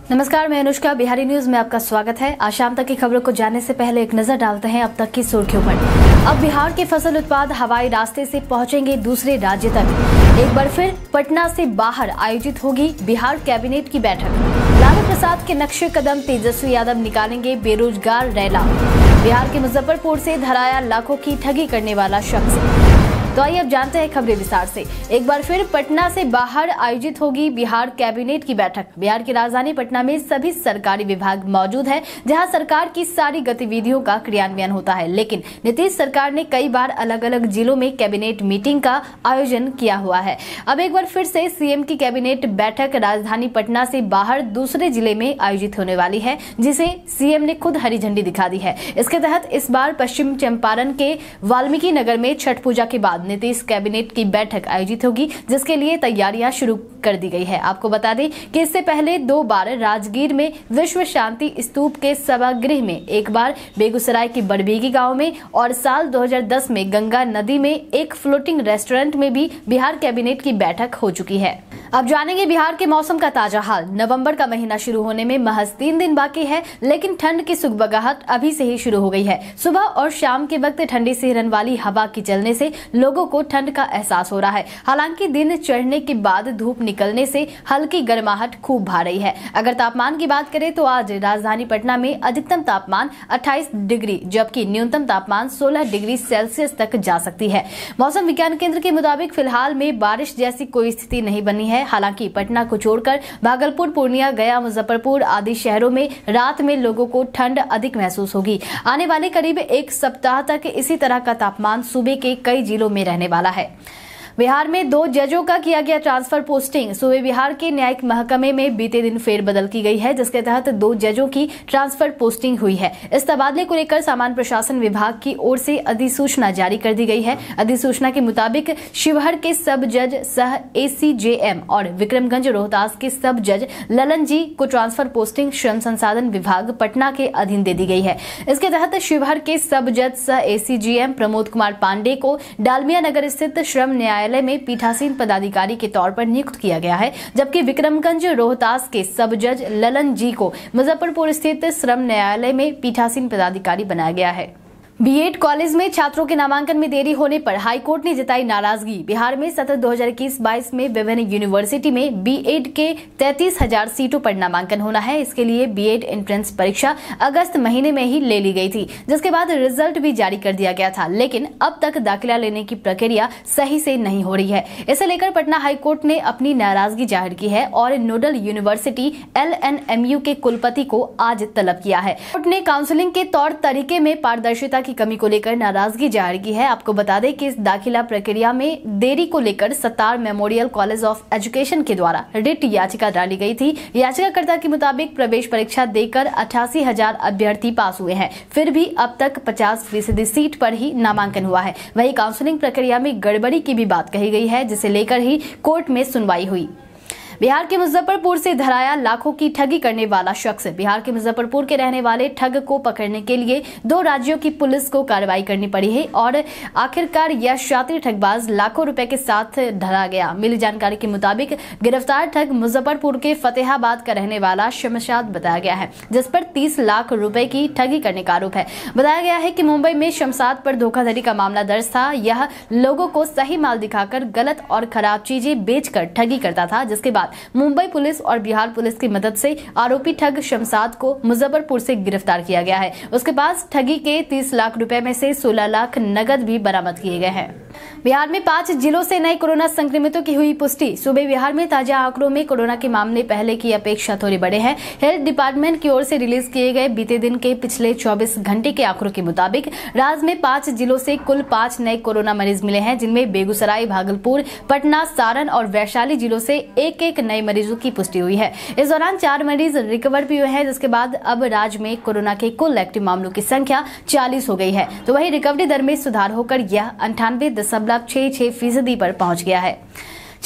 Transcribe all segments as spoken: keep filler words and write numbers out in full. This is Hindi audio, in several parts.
नमस्कार, मैं अनुष्का। बिहारी न्यूज में आपका स्वागत है। आज शाम तक की खबरों को जानने से पहले एक नजर डालते हैं अब तक की सुर्खियों पर। अब बिहार के फसल उत्पाद हवाई रास्ते से पहुंचेंगे दूसरे राज्य तक। एक बार फिर पटना से बाहर आयोजित होगी बिहार कैबिनेट की बैठक। लालू प्रसाद के नक्शे कदम तेजस्वी यादव निकालेंगे बेरोजगार रैला। बिहार के मुजफ्फरपुर से धराया लाखों की ठगी करने वाला शख्स। तो आइए अब जानते हैं खबरें विस्तार से। एक बार फिर पटना से बाहर आयोजित होगी बिहार कैबिनेट की बैठक। बिहार की राजधानी पटना में सभी सरकारी विभाग मौजूद है, जहां सरकार की सारी गतिविधियों का क्रियान्वयन होता है। लेकिन नीतीश सरकार ने कई बार अलग अलग जिलों में कैबिनेट मीटिंग का आयोजन किया हुआ है। अब एक बार फिर से सीएम की कैबिनेट बैठक राजधानी पटना से बाहर दूसरे जिले में आयोजित होने वाली है, जिसे सीएम ने खुद हरी झंडी दिखा दी है। इसके तहत इस बार पश्चिम चंपारण के वाल्मीकि नगर में छठ पूजा के बाद नीतीश कैबिनेट की बैठक आयोजित होगी, जिसके लिए तैयारियां शुरू कर दी गई है। आपको बता दें कि इससे पहले दो बार राजगीर में विश्व शांति स्तूप के सभागृह में, एक बार बेगूसराय के बड़बीगी गांव में और साल दो हज़ार दस में गंगा नदी में एक फ्लोटिंग रेस्टोरेंट में भी बिहार कैबिनेट की बैठक हो चुकी है। अब जानेंगे बिहार के मौसम का ताजा हाल। नवंबर का महीना शुरू होने में महज तीन दिन बाकी है, लेकिन ठंड की सुगबगाहट अभी से ही शुरू हो गई है। सुबह और शाम के वक्त ठंडी सिहरन वाली हवा के चलने से लोगों को ठंड का एहसास हो रहा है। हालांकि दिन चढ़ने के बाद धूप निकलने से हल्की गर्माहट खूब भा रही है। अगर तापमान की बात करें तो आज राजधानी पटना में अधिकतम तापमान अट्ठाईस डिग्री जबकि न्यूनतम तापमान सोलह डिग्री सेल्सियस तक जा सकती है। मौसम विज्ञान केंद्र के मुताबिक फिलहाल में बारिश जैसी कोई स्थिति नहीं बनी है। हालांकि पटना को छोड़कर भागलपुर, पूर्णिया, गया, मुजफ्फरपुर आदि शहरों में रात में लोगों को ठंड अधिक महसूस होगी। आने वाले करीब एक सप्ताह तक इसी तरह का तापमान सूबे के कई जिलों में रहने वाला है। बिहार में दो जजों का किया गया ट्रांसफर पोस्टिंग। सूबे बिहार के न्यायिक महकमे में बीते दिन फेरबदल की गई है, जिसके तहत दो जजों की ट्रांसफर पोस्टिंग हुई है। इस तबादले को लेकर सामान्य प्रशासन विभाग की ओर से अधिसूचना जारी कर दी गई है। अधिसूचना के मुताबिक शिवहर के सब जज सह एसीजेएम और विक्रमगंज रोहतास के सब जज ललन जी को ट्रांसफर पोस्टिंग श्रम संसाधन विभाग पटना के अधीन दे दी गई है। इसके तहत शिवहर के सब जज सह एसीजेएम प्रमोद कुमार पांडे को डालमिया नगर स्थित श्रम न्यायालय में पीठासीन पदाधिकारी के तौर पर नियुक्त किया गया है, जबकि विक्रमगंज रोहतास के सब जज ललन जी को मुजफ्फरपुर स्थित श्रम न्यायालय में पीठासीन पदाधिकारी बनाया गया है। बीएड कॉलेज में छात्रों के नामांकन में देरी होने पर हाईकोर्ट ने जताई नाराजगी। बिहार में सत्र दो हज़ार इक्कीस बाईस में विभिन्न यूनिवर्सिटी में बीएड के तैंतीस हजार सीटों पर नामांकन होना है। इसके लिए बीएड एंट्रेंस परीक्षा अगस्त महीने में ही ले ली गई थी, जिसके बाद रिजल्ट भी जारी कर दिया गया था, लेकिन अब तक दाखिला लेने की प्रक्रिया सही से नहीं हो रही है। इसे लेकर पटना हाईकोर्ट ने अपनी नाराजगी जाहिर की है और nodal university L N M U के कुलपति को आज तलब किया है। कोर्ट ने काउंसलिंग के तौर तरीके में पारदर्शिता की कमी को लेकर नाराजगी जाहिर की है। आपको बता दें कि इस दाखिला प्रक्रिया में देरी को लेकर Sattar memorial college of education के द्वारा रिट याचिका डाली गई थी। याचिकाकर्ता के मुताबिक प्रवेश परीक्षा देकर अठासी हजार अभ्यर्थी पास हुए हैं, फिर भी अब तक पचास फीसदी सीट पर ही नामांकन हुआ है। वहीं काउंसलिंग प्रक्रिया में गड़बड़ी की भी बात कही गई है, जिसे लेकर ही कोर्ट में सुनवाई हुई। बिहार के मुजफ्फरपुर से धराया लाखों की ठगी करने वाला शख्स। बिहार के मुजफ्फरपुर के रहने वाले ठग को पकड़ने के लिए दो राज्यों की पुलिस को कार्रवाई करनी पड़ी है और आखिरकार यह शातिर ठगबाज लाखों रुपए के साथ धरा गया। मिली जानकारी के मुताबिक गिरफ्तार ठग मुजफ्फरपुर के फतेहाबाद का रहने वाला शमशाद बताया गया है, जिस पर तीस लाख रुपए की ठगी करने का आरोप है। बताया गया है कि मुंबई में शमशाद पर धोखाधड़ी का मामला दर्ज था। यह लोगों को सही माल दिखाकर गलत और खराब चीजें बेचकर ठगी करता था, जिसके बाद मुंबई पुलिस और बिहार पुलिस की मदद से आरोपी ठग शमशाद को मुजफ्फरपुर से गिरफ्तार किया गया है। उसके पास ठगी के तीस लाख रुपए में से सोलह लाख नगद भी बरामद किए गए हैं। बिहार में पांच जिलों से नए कोरोना संक्रमितों की हुई पुष्टि। सूबे बिहार में ताजा आंकड़ों में कोरोना के मामले पहले की अपेक्षा थोड़े बड़े हैं। हेल्थ डिपार्टमेंट की ओर से रिलीज किए गए बीते दिन के पिछले चौबीस घंटे के आंकड़ों के मुताबिक राज्य में पांच जिलों से कुल पांच नए कोरोना मरीज मिले हैं, जिनमें बेगूसराय, भागलपुर, पटना, सारण और वैशाली जिलों से एक एक नए मरीजों की पुष्टि हुई है। इस दौरान चार मरीज रिकवर भी हुए हैं, जिसके बाद अब राज्य में कोरोना के कुल एक्टिव मामलों की संख्या चालीस हो गई है। तो वहीं रिकवरी दर में सुधार होकर यह अंठानवे दशमलव छह छह फीसदी पर पहुंच गया है।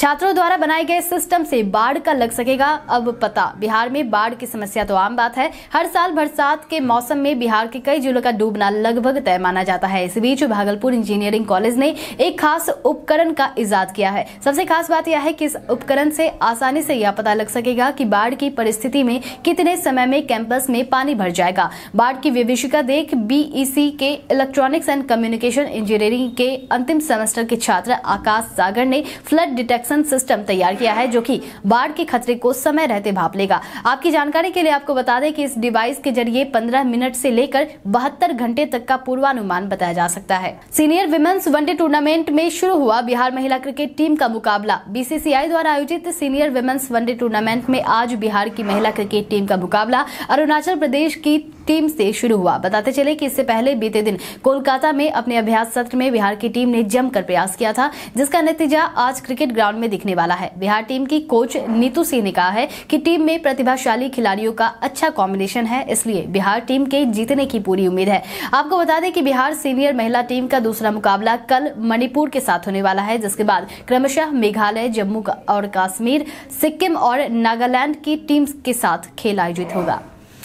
छात्रों द्वारा बनाए गए सिस्टम से बाढ़ का लग सकेगा अब पता। बिहार में बाढ़ की समस्या तो आम बात है। हर साल बरसात के मौसम में बिहार के कई जिलों का डूबना लगभग तय माना जाता है। इस बीच भागलपुर इंजीनियरिंग कॉलेज ने एक खास उपकरण का इजाद किया है। सबसे खास बात यह है कि इस उपकरण से आसानी से यह पता लग सकेगा कि बाढ़ की परिस्थिति में कितने समय में कैंपस में पानी भर जाएगा। बाढ़ की विभीषिका देख बीईसी के इलेक्ट्रॉनिक्स एंड कम्युनिकेशन इंजीनियरिंग के अंतिम सेमेस्टर के छात्र आकाश सागर ने फ्लड डिटेक्शन सिस्टम तैयार किया है, जो कि बाढ़ के खतरे को समय रहते भाप लेगा। आपकी जानकारी के लिए आपको बता दें कि इस डिवाइस के जरिए पंद्रह मिनट से लेकर बहत्तर घंटे तक का पूर्वानुमान बताया जा सकता है। सीनियर विमेंस वनडे टूर्नामेंट में शुरू हुआ बिहार महिला क्रिकेट टीम का मुकाबला। बीसीसीआई द्वारा आयोजित सीनियर विमेंस वनडे टूर्नामेंट में आज बिहार की महिला क्रिकेट टीम का मुकाबला अरुणाचल प्रदेश की टीम से शुरू हुआ। बताते चले कि इससे पहले बीते दिन कोलकाता में अपने अभ्यास सत्र में बिहार की टीम ने जमकर प्रयास किया था, जिसका नतीजा आज क्रिकेट ग्राउंड में दिखने वाला है। बिहार टीम की कोच नीतू सिंह ने कहा है कि टीम में प्रतिभाशाली खिलाड़ियों का अच्छा कॉम्बिनेशन है, इसलिए बिहार टीम के जीतने की पूरी उम्मीद है। आपको बता दें कि बिहार सीनियर महिला टीम का दूसरा मुकाबला कल मणिपुर के साथ होने वाला है, जिसके बाद क्रमशः मेघालय, जम्मू और कश्मीर, सिक्किम और नागालैंड की टीम के साथ खेल आयोजित होगा।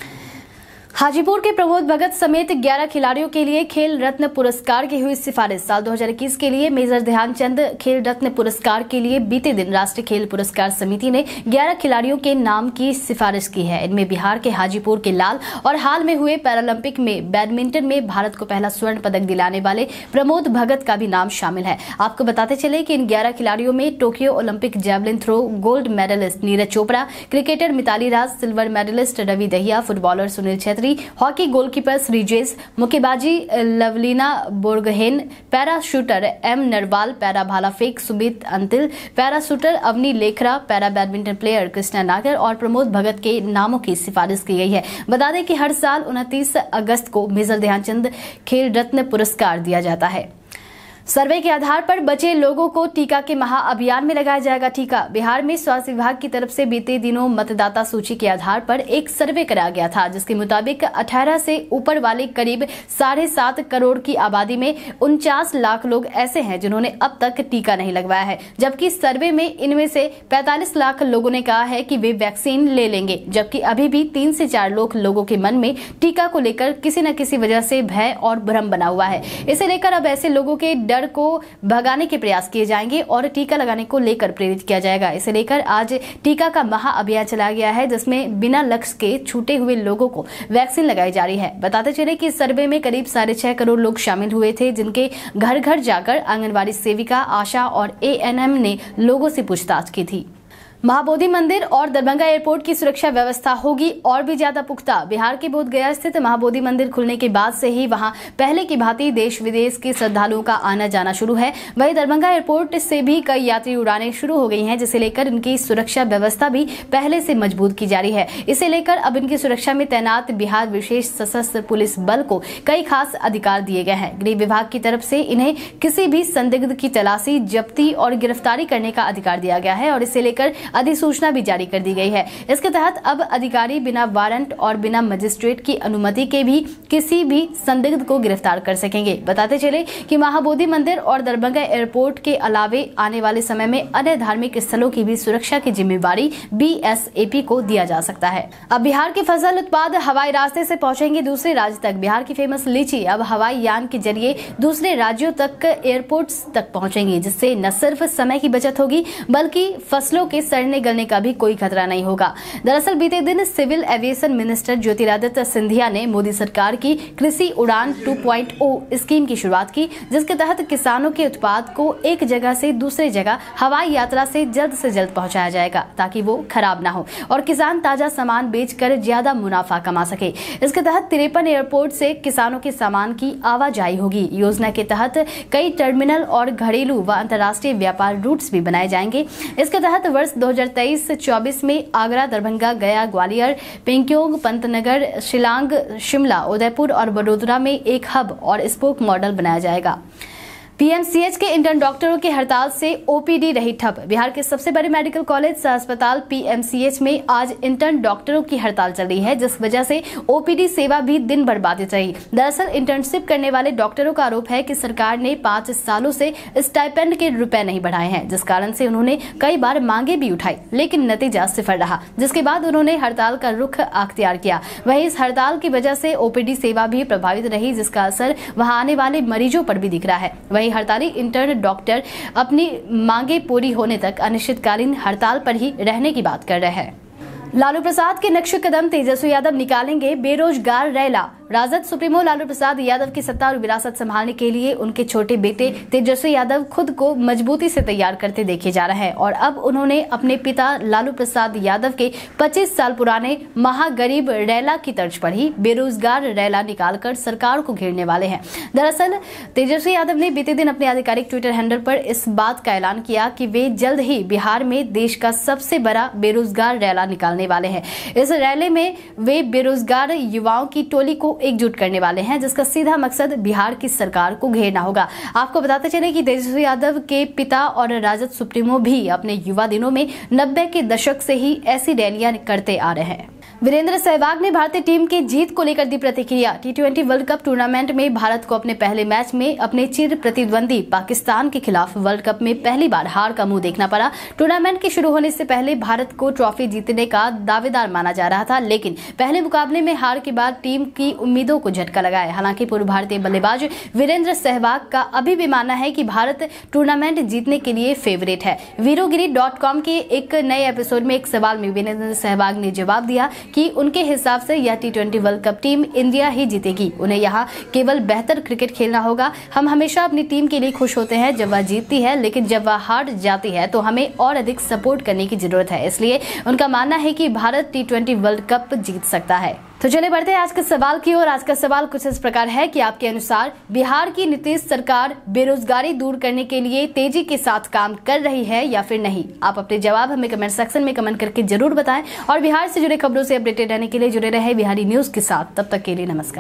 हाजीपुर के प्रमोद भगत समेत ग्यारह खिलाड़ियों के लिए खेल रत्न पुरस्कार की हुई सिफारिश। साल दो हज़ार इक्कीस के लिए मेजर ध्यानचंद खेल रत्न पुरस्कार के लिए बीते दिन राष्ट्रीय खेल पुरस्कार समिति ने ग्यारह खिलाड़ियों के नाम की सिफारिश की है। इनमें बिहार के हाजीपुर के लाल और हाल में हुए पैरालंपिक में बैडमिंटन में भारत को पहला स्वर्ण पदक दिलाने वाले प्रमोद भगत का भी नाम शामिल है। आपको बताते चले कि इन ग्यारह खिलाड़ियों में Tokyo Olympic javelin throw gold medalist Neeraj Chopra, cricketer Mithali Raj, silver medalist Ravi Dahiya, footballer Sunil Chhetri, hockey goalkeeper Sreejesh, मुक्केबाजी Lovlina Borgohain, para shooter M Narwal, para भाला फेंक Sumit Antil, para shooter Avani Lekhara, para badminton player Krishna Nagar और प्रमोद भगत के नामों की सिफारिश की गई है। बता दें कि हर साल उनतीस अगस्त को मेजर ध्यानचंद खेल रत्न पुरस्कार दिया जाता है। सर्वे के आधार पर बचे लोगों को टीका के महाअभियान में लगाया जाएगा टीका। बिहार में स्वास्थ्य विभाग की तरफ से बीते दिनों मतदाता सूची के आधार पर एक सर्वे कराया गया था, जिसके मुताबिक अठारह से ऊपर वाले करीब साढ़े सात करोड़ की आबादी में उनचास लाख लोग ऐसे हैं जिन्होंने अब तक टीका नहीं लगवाया है, जबकि सर्वे में इनमें से पैंतालीस लाख लोगों ने कहा है कि वे वैक्सीन ले लेंगे, जबकि अभी भी तीन से चार लाख लोगों के मन में टीका को लेकर किसी न किसी वजह से भय और भ्रम बना हुआ है। इसे लेकर अब ऐसे लोगों के डर को भगाने के प्रयास किए जाएंगे और टीका लगाने को लेकर प्रेरित किया जाएगा। इसे लेकर आज टीका का महाअभियान चलाया गया है, जिसमें बिना लक्ष्य के छूटे हुए लोगों को वैक्सीन लगाई जा रही है। बताते चले कि इस सर्वे में करीब साढ़े छह करोड़ लोग शामिल हुए थे, जिनके घर घर जाकर आंगनबाड़ी सेविका, आशा और एएनएम ने लोगों से पूछताछ की थी। महाबोधि मंदिर और दरभंगा एयरपोर्ट की सुरक्षा व्यवस्था होगी और भी ज्यादा पुख्ता। बिहार के बोधगया स्थित महाबोधि मंदिर खुलने के बाद से ही वहां पहले की भांति देश विदेश के श्रद्धालुओं का आना जाना शुरू है। वहीं दरभंगा एयरपोर्ट से भी कई यात्री उड़ानें शुरू हो गई हैं, जिसे लेकर इनकी सुरक्षा व्यवस्था भी पहले से मजबूत की जा रही है। इसे लेकर अब इनकी सुरक्षा में तैनात बिहार विशेष सशस्त्र पुलिस बल को कई खास अधिकार दिए गए हैं। गृह विभाग की तरफ से इन्हें किसी भी संदिग्ध की तलाशी, जब्ती और गिरफ्तारी करने का अधिकार दिया गया है और इसे लेकर अधिसूचना भी जारी कर दी गई है। इसके तहत अब अधिकारी बिना वारंट और बिना मजिस्ट्रेट की अनुमति के भी किसी भी संदिग्ध को गिरफ्तार कर सकेंगे। बताते चले कि महाबोधि मंदिर और दरभंगा एयरपोर्ट के अलावे आने वाले समय में अन्य धार्मिक स्थलों की भी सुरक्षा की जिम्मेवारी बीएसएपी को दिया जा सकता है। अब बिहार के फसल उत्पाद हवाई रास्ते से पहुंचेंगे दूसरे राज्य तक। बिहार की फेमस लीची अब हवाई यान के जरिए दूसरे राज्यों तक एयरपोर्ट तक पहुंचेंगी, जिससे न सिर्फ समय की बचत होगी बल्कि फसलों के सड़ने गलने का भी कोई खतरा नहीं होगा। दरअसल बीते दिन civil aviation minister Jyotiraditya Scindia ने मोदी सरकार की कृषि उड़ान टू पॉइंट ओ स्कीम की शुरुआत की, जिसके तहत किसानों के उत्पाद को एक जगह से दूसरी जगह हवाई यात्रा से जल्द से जल्द पहुंचाया जाएगा, ताकि वो खराब ना हो और किसान ताजा सामान बेचकर ज्यादा मुनाफा कमा सके। इसके तहत तिरपन एयरपोर्ट से किसानों के सामान की आवाजाही होगी। योजना के तहत कई टर्मिनल और घरेलू व अंतर्राष्ट्रीय व्यापार रूट्स भी बनाए जाएंगे। इसके तहत वर्ष दो हजार तेईस चौबीस में आगरा, दरभंगा, गया, ग्वालियर, पेंक्योंग, पंतनगर, शिलांग, शिमला, उदयपुर और वडोदरा में एक हब और स्पोक मॉडल बनाया जाएगा। पीएमसीएच के इंटर्न डॉक्टरों की हड़ताल से ओपीडी रही ठप। बिहार के सबसे बड़े मेडिकल कॉलेज सह अस्पताल पीएमसीएच में आज इंटर्न डॉक्टरों की हड़ताल चल रही है, जिस वजह से ओपीडी सेवा भी दिन भर बाधित रही। दरअसल इंटर्नशिप करने वाले डॉक्टरों का आरोप है कि सरकार ने पांच सालों से स्टाइपेंड के रुपए नहीं बढ़ाए हैं, जिस कारण से उन्होंने कई बार मांगे भी उठाई, लेकिन नतीजा सिफर रहा, जिसके बाद उन्होंने हड़ताल का रुख अख्तियार किया। वहीं इस हड़ताल की वजह से ओपीडी सेवा भी प्रभावित रही, जिसका असर वहां आने वाले मरीजों पर भी दिख रहा है। वहीं हड़ताली इंटर्न डॉक्टर अपनी मांगे पूरी होने तक अनिश्चितकालीन हड़ताल पर ही रहने की बात कर रहे हैं। लालू प्रसाद के नक्श कदम तेजस्वी यादव निकालेंगे बेरोजगार रैला। राजद सुप्रीमो लालू प्रसाद यादव की सत्ता और विरासत संभालने के लिए उनके छोटे बेटे तेजस्वी यादव खुद को मजबूती से तैयार करते देखे जा रहे हैं और अब उन्होंने अपने पिता लालू प्रसाद यादव के पच्चीस साल पुराने महागरीब रैला की तर्ज पर ही बेरोजगार रैला निकालकर सरकार को घेरने वाले हैं। दरअसल तेजस्वी यादव ने बीते दिन अपने आधिकारिक ट्विटर हैंडल पर इस बात का ऐलान किया कि वे जल्द ही बिहार में देश का सबसे बड़ा बेरोजगार रैला निकालने वाले हैं। इस रैले में वे बेरोजगार युवाओं की टोली को एकजुट करने वाले हैं, जिसका सीधा मकसद बिहार की सरकार को घेरना होगा। आपको बताते चले कि तेजस्वी यादव के पिता और राजद सुप्रीमो भी अपने युवा दिनों में नब्बे के दशक से ही ऐसी रैलियां करते आ रहे हैं। वीरेंद्र सहवाग ने भारतीय टीम की जीत को लेकर दी प्रतिक्रिया। T twenty world cup tournament में भारत को अपने पहले मैच में अपने चिर प्रतिद्वंदी पाकिस्तान के खिलाफ वर्ल्ड कप में पहली बार हार का मुंह देखना पड़ा। टूर्नामेंट के शुरू होने से पहले भारत को ट्रॉफी जीतने का दावेदार माना जा रहा था, लेकिन पहले मुकाबले में हार के बाद टीम की उम्मीदों को झटका लगा है। हालांकि पूर्व भारतीय बल्लेबाज वीरेंद्र सहवाग का अभी भी मानना है कि भारत टूर्नामेंट जीतने के लिए फेवरेट है। वीरोगिरी डॉट कॉम के एक नए एपिसोड में एक सवाल में वीरेंद्र सहवाग ने जवाब दिया कि उनके हिसाब से यह T twenty world cup team India ही जीतेगी। उन्हें यहां केवल बेहतर क्रिकेट खेलना होगा। हम हमेशा अपनी टीम के लिए खुश होते हैं जब वह जीतती है, लेकिन जब वह हार जाती है तो हमें और अधिक सपोर्ट करने की जरूरत है। इसलिए उनका मानना है कि Bharat T twenty world cup जीत सकता है। तो चले बढ़ते हैं आज के सवाल की ओर। आज का सवाल कुछ इस प्रकार है कि आपके अनुसार बिहार की नीतीश सरकार बेरोजगारी दूर करने के लिए तेजी के साथ काम कर रही है या फिर नहीं? आप अपने जवाब हमें कमेंट सेक्शन में कमेंट करके जरूर बताएं और बिहार से जुड़े खबरों से अपडेटेड रहने के लिए जुड़े रहे बिहारी न्यूज के साथ। तब तक के लिए नमस्कार।